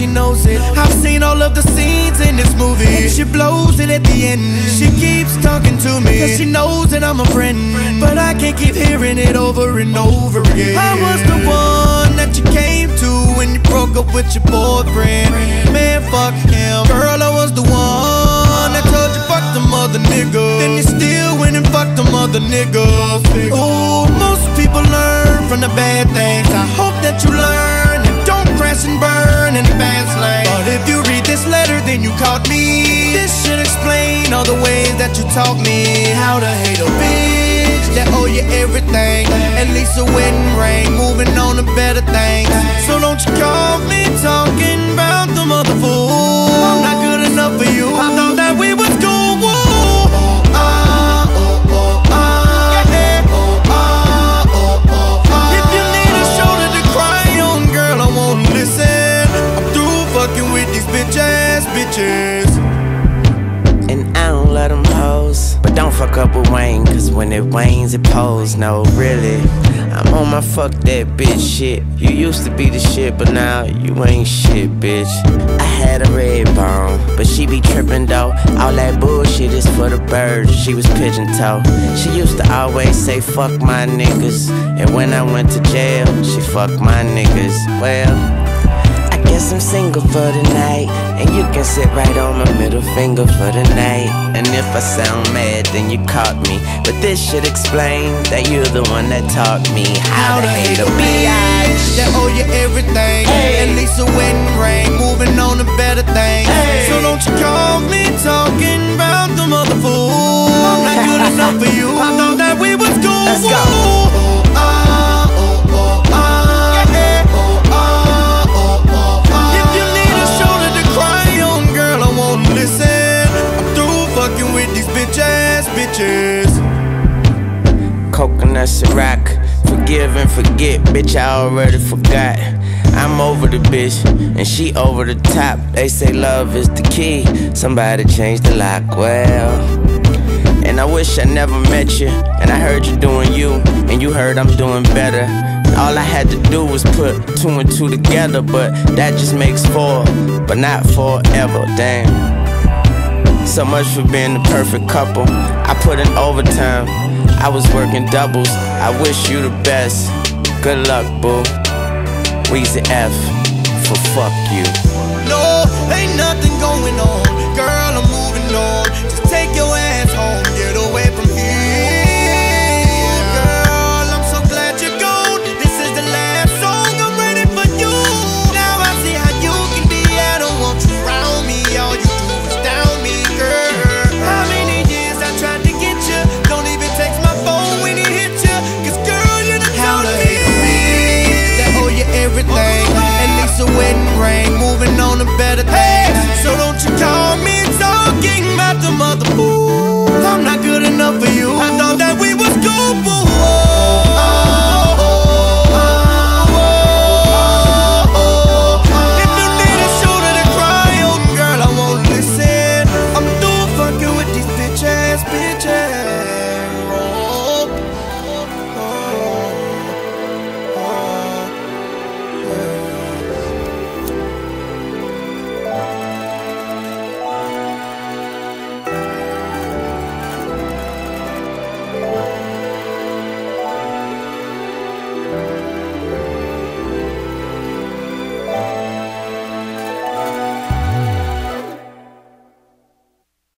she knows it. I've seen all of the scenes in this movie. She blows it at the end. She keeps talking to me, cause she knows that I'm a friend. But I can't keep hearing it over and over again. I was the one that you came to when you broke up with your boyfriend. Man, fuck him. Girl, I was the one that told you fuck them other niggas. Then you still went and fucked them other niggas. Ooh, most people learn from the bad things. I hope that you learn and don't crash and burn in the fast lane. But if you read this letter, then you caught me. This should explain all the ways that you taught me how to hate a bitch that owe you everything. At least a wedding ring, moving on to better things. So don't you call me talking about them other fools. I'm not good enough for you. I thought that we was cool. If you need a shoulder to cry on, girl, I won't listen. I'm through fucking with these bitch-ass bitches. And I don't let them hoes, but don't fuck up with Wayne, cause when it wanes it pose. No, really, I'm on my fuck that bitch shit. You used to be the shit, but now you ain't shit, bitch. I had a red bone, but she be trippin' though. All that bullshit is for the birds, she was pigeon toe. She used to always say fuck my niggas, and when I went to jail, she fucked my niggas. Well, I guess I'm single for the night, and you can sit right on my middle finger for the night. And if I sound mad, then you caught me, but this should explain that you're the one that taught me how to hate a bitch that owe you everything. At least a wedding ring, moving on to better things. So don't you call me talking about them other fools. I'm not good enough for you. I thought that we was cool. Let's go. Coconuts and rock, forgive and forget, bitch, I already forgot. I'm over the bitch, and she over the top. They say love is the key, somebody change the lock, well. And I wish I never met you, and I heard you doing you, and you heard I'm doing better. All I had to do was put 2 and 2 together, but that just makes 4, but not forever, damn. So much for being the perfect couple. I put in overtime, I was working doubles. I wish you the best. Good luck, boo. Weezy F for fuck you. No, ain't nothing going on. Girl, I'm moving on. Just take your ass home, get away from here. Girl, I'm so glad you're gone. This is the last song, I'm ready for you. Now I see how you can be. I don't want you around me. All you do is down me, girl. How many years I tried to get you? Don't even text my phone when it hits you. Cause girl, you done told me that owe you everything. At least a wedding ring, moving on to better things. So don't you call me talking about the mother fools. I'm not good enough for you.